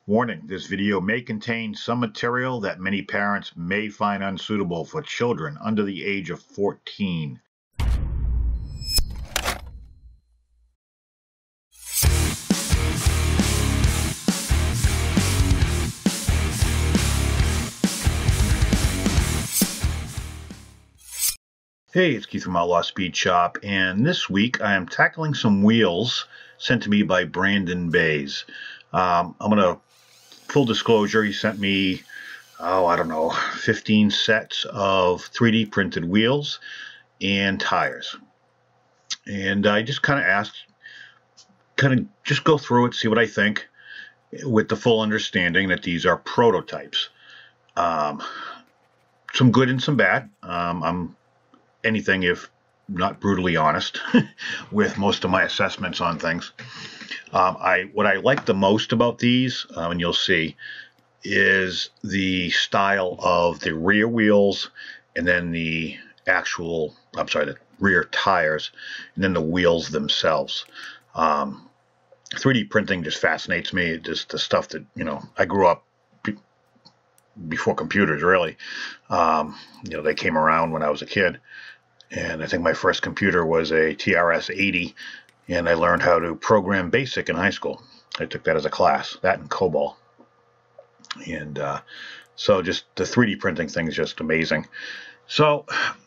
Warning, this video may contain some material that many parents may find unsuitable for children under the age of 14. Hey, it's Keith from Outlaw Speed Shop, and this week I am tackling some wheels sent to me by Brandon Bays. I'm going to, full disclosure, he sent me, 15 sets of 3D printed wheels and tires. And I just kind of asked, just go through it, see what I think, with the full understanding that these are prototypes. Some good and some bad. I'm anything if not brutally honest with most of my assessments on things. What I like the most about these, and you'll see, is the style of the rear wheels and then the the rear tires and then the wheels themselves. 3D printing just fascinates me. Just the stuff that, I grew up before computers, really. They came around when I was a kid. And I think my first computer was a TRS-80, and I learned how to program BASIC in high school. I took that as a class, that and COBOL. And so just the 3D printing thing is just amazing. So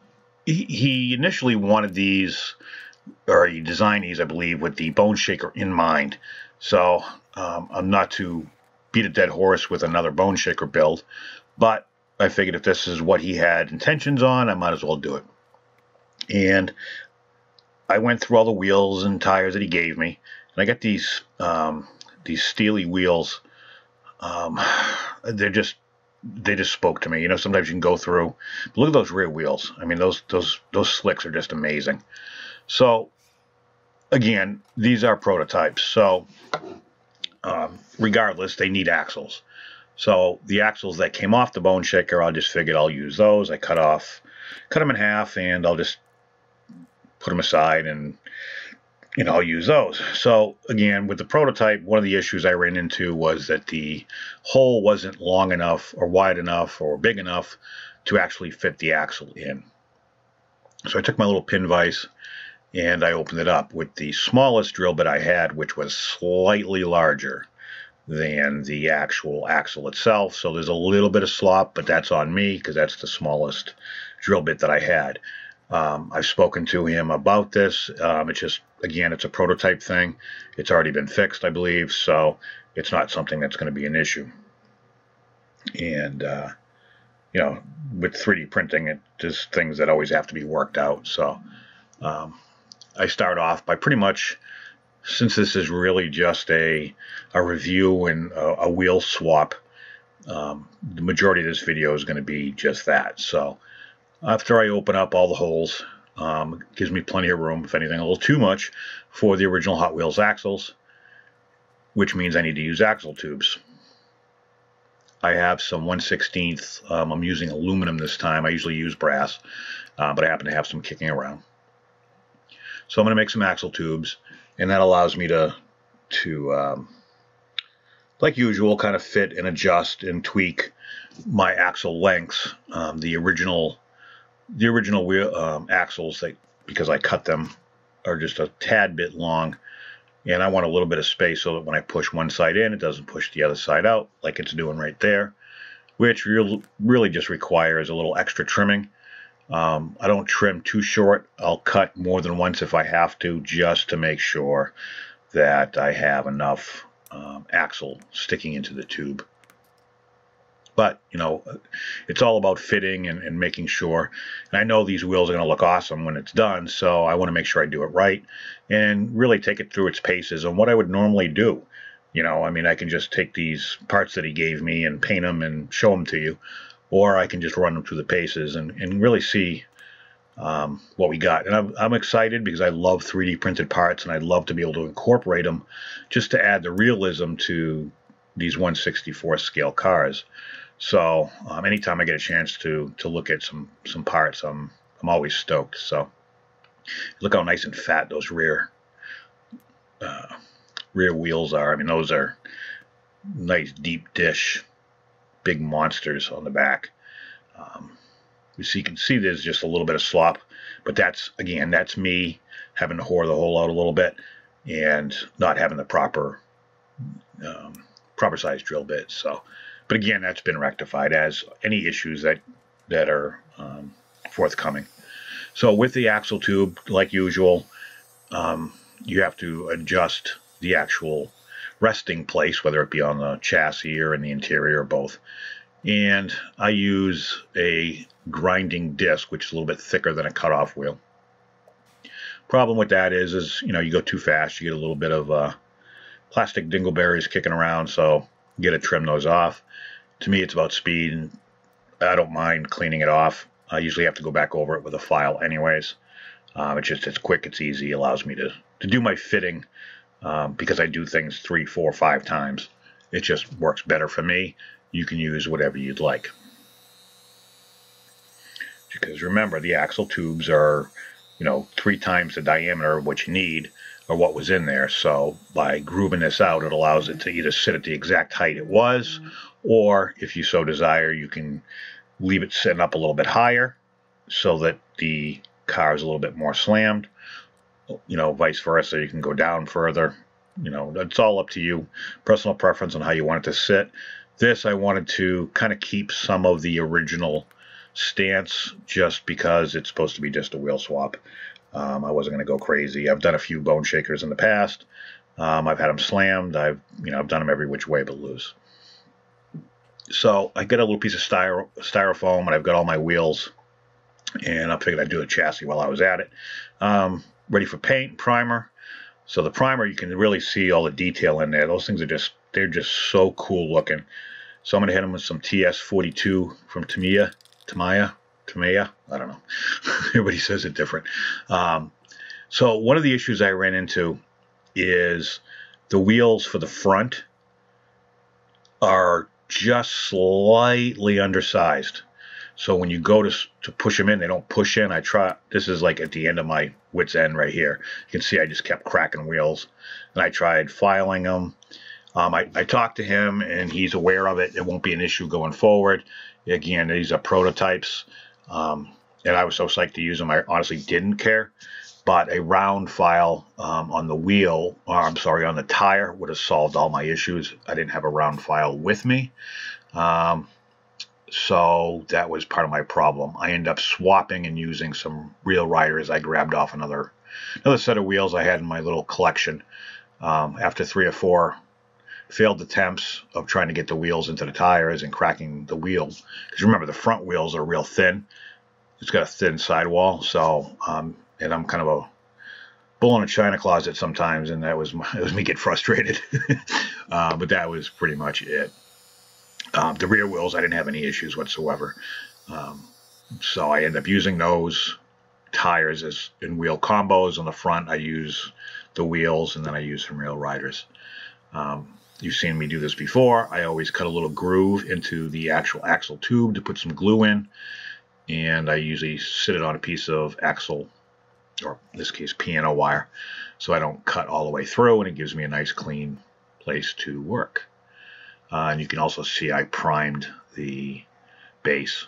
he initially wanted these, or he designed these, I believe, with the Boneshaker in mind. So I'm not to beat a dead horse with another Boneshaker build, but I figured if this is what he had intentions on, I might as well do it. And I went through all the wheels and tires that he gave me, and I got these steely wheels. They just spoke to me. Sometimes you can go through. But look at those rear wheels. I mean, those slicks are just amazing. So again, these are prototypes. So regardless, they need axles. So the axles that came off the Boneshaker, I just figured I'll use those. I cut them in half, and I'll just put them aside, and I'll use those. So again, with the prototype, one of the issues I ran into was that the hole wasn't long enough or wide enough or big enough to actually fit the axle in. So I took my little pin vise and I opened it up with the smallest drill bit I had, which was slightly larger than the actual axle itself. So there's a little bit of slop, but that's on me because that's the smallest drill bit that I had. I've spoken to him about this. It's just, again, it's a prototype thing. It's already been fixed, I believe, so it's not something that's going to be an issue. And, with 3D printing, it's just things that always have to be worked out. So I start off by pretty much, since this is really just a review and a wheel swap, the majority of this video is going to be just that. So after I open up all the holes, it gives me plenty of room, if anything, a little too much, for the original Hot Wheels axles, which means I need to use axle tubes. I have some 1/16. I'm using aluminum this time. I usually use brass, but I happen to have some kicking around. So I'm going to make some axle tubes, and that allows me to like usual, kind of fit and adjust and tweak my axle lengths. The original wheel axles, because I cut them, are just a tad bit long, and I want a little bit of space so that when I push one side in, it doesn't push the other side out like it's doing right there, which really just requires a little extra trimming. I don't trim too short. I'll cut more than once if I have to, just to make sure that I have enough axle sticking into the tube. But, it's all about fitting and making sure. And I know these wheels are going to look awesome when it's done, so I want to make sure I do it right and really take it through its paces and what I would normally do. I can just take these parts that he gave me and paint them and show them to you, or I can just run them through the paces and really see what we got. And I'm excited because I love 3D printed parts, and I'd love to be able to incorporate them just to add the realism to these 1/64 scale cars. So anytime I get a chance to look at some parts, I'm always stoked. So look how nice and fat those rear wheels are. I mean, those are nice deep dish, big monsters on the back. You can see there's just a little bit of slop, but that's me having to whore the hole out a little bit and not having the proper size drill bit. So, but again, that's been rectified as any issues that are forthcoming. So with the axle tube, like usual, you have to adjust the actual resting place, whether it be on the chassis or in the interior or both. And I use a grinding disc, which is a little bit thicker than a cutoff wheel. Problem with that is you go too fast, you get a little bit of plastic dingleberries kicking around, so you got to trim those off. To me, it's about speed, and I don't mind cleaning it off. I usually have to go back over it with a file anyways. It's quick, it's easy, allows me to do my fitting because I do things 3, 4, 5 times. It just works better for me. You can use whatever you'd like. Because remember, the axle tubes are, 3 times the diameter of what you need or what was in there. So by grooving this out, it allows it to either sit at the exact height it was, or if you so desire, you can leave it sitting up a little bit higher so that the car is a little bit more slammed. Vice versa, you can go down further. It's all up to you. Personal preference on how you want it to sit. This, I wanted to kind of keep some of the original stance just because it's supposed to be just a wheel swap. I wasn't going to go crazy. I've done a few Boneshakers in the past. I've had them slammed. I've done them every which way but loose. So I get a little piece of styrofoam, and I've got all my wheels, and I figured I'd do the chassis while I was at it. Ready for paint, primer. So the primer, you can really see all the detail in there. Those things they're just so cool looking. So I'm going to hit them with some TS42 from Tamiya. I don't know. Everybody says it different. So one of the issues I ran into is the wheels for the front are just slightly undersized. So when you go to push them in, they don't push in. This is like at the end of my wit's end right here. You can see I just kept cracking wheels. And I tried filing them. I talked to him, and he's aware of it. It won't be an issue going forward. Again, these are prototypes, and I was so psyched to use them. I honestly didn't care. But a round file on the wheel, on the tire, would have solved all my issues. I didn't have a round file with me. So that was part of my problem. I ended up swapping and using some Real Riders I grabbed off another set of wheels I had in my little collection. After 3 or 4 failed attempts of trying to get the wheels into the tires and cracking the wheel. Because remember, the front wheels are real thin. It's got a thin sidewall. So, and I'm kind of a bull in a china closet sometimes, and it was me get frustrated. But that was pretty much it. The rear wheels, I didn't have any issues whatsoever. So I end up using those tires as in wheel combos. On the front, I use the wheels, and then I use some Real Riders. You've seen me do this before. I always cut a little groove into the actual axle tube to put some glue in, and I usually sit it on a piece of axle, or in this case piano wire, so I don't cut all the way through, and it gives me a nice clean place to work. And you can also see I primed the base.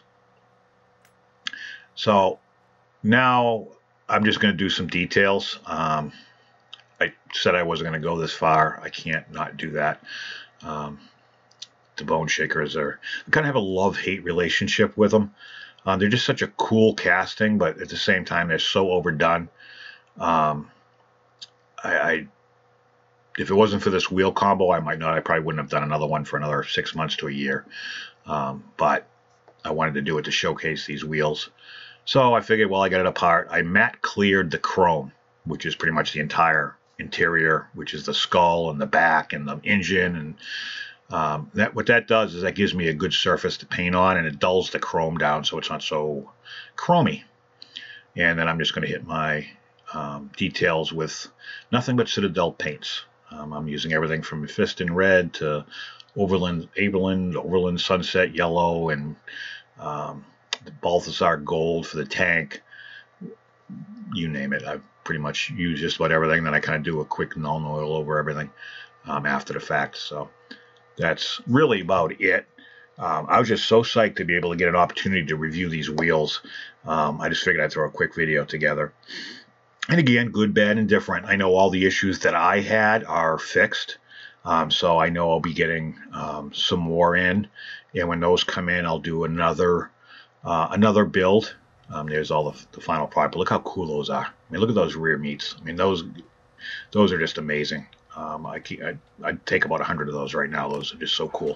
So now I'm just going to do some details. I said I wasn't going to go this far. I can't not do that. The Boneshakers I kind of have a love-hate relationship with them. They're just such a cool casting, but at the same time, they're so overdone. If it wasn't for this wheel combo, I probably wouldn't have done another one for another 6 months to a year. But I wanted to do it to showcase these wheels. So I figured, well, I got it apart. I matte cleared the chrome, which is pretty much the entire interior, which is the skull and the back and the engine. And what that does is that gives me a good surface to paint on, and it dulls the chrome down so it's not so chromy. And then I'm just going to hit my details with nothing but Citadel paints. I'm using everything from Mephiston Red to Overland Sunset Yellow, and Balthasar Gold for the tank. You name it. I've pretty much used just about everything. Then I kind of do a quick null oil over everything after the fact. So that's really about it. I was just so psyched to be able to get an opportunity to review these wheels. I just figured I'd throw a quick video together. And again, good, bad, and different. I know all the issues that I had are fixed. So I know I'll be getting some more in. And when those come in, I'll do another build. There's all the final product. But look how cool those are. I mean, look at those rear meats. I mean, those are just amazing. I'd take about 100 of those right now. Those are just so cool.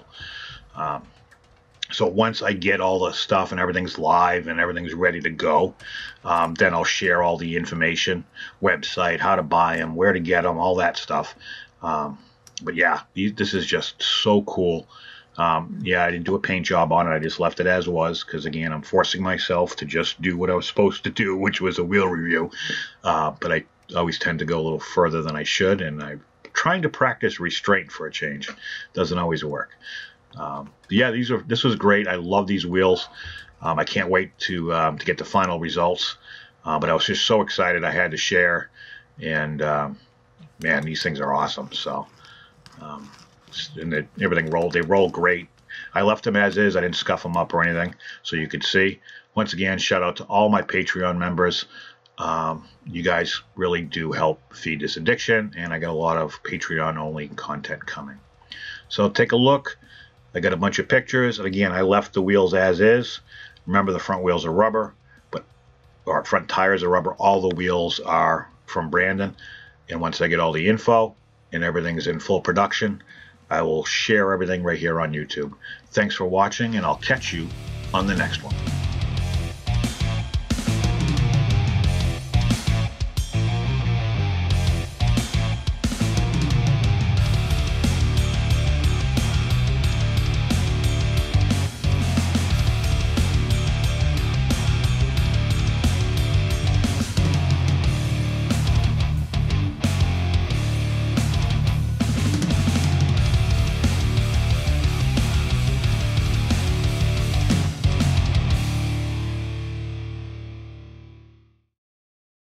So once I get all the stuff and everything's live and everything's ready to go, then I'll share all the information, website, how to buy them, where to get them, all that stuff. But yeah, this is just so cool. Yeah, I didn't do a paint job on it. I just left it as was because, again, I'm forcing myself to just do what I was supposed to do, which was a wheel review. But I always tend to go a little further than I should, and I'm trying to practice restraint for a change. Doesn't always work. Yeah, this was great. I love these wheels. I can't wait to get the final results. But I was just so excited I had to share. And man, these things are awesome. So and everything rolled. They roll great. I left them as is. I didn't scuff them up or anything, so you could see. Once again, shout out to all my Patreon members. You guys really do help feed this addiction, and I got a lot of Patreon-only content coming. So take a look. I got a bunch of pictures, and again, I left the wheels as is. Remember, the front wheels are rubber, or front tires are rubber. All the wheels are from Brandon, and once I get all the info and everything's in full production, I will share everything right here on YouTube. Thanks for watching, and I'll catch you on the next one.